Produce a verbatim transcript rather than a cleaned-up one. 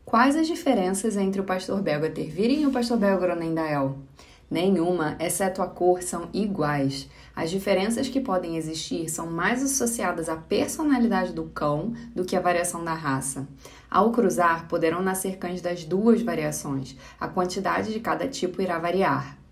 Quais as diferenças entre o pastor belga Tervuren e o pastor belga Groenendael? Nenhuma, exceto a cor, são iguais. As diferenças que podem existir são mais associadas à personalidade do cão do que à variação da raça. Ao cruzar, poderão nascer cães das duas variações. A quantidade de cada tipo irá variar.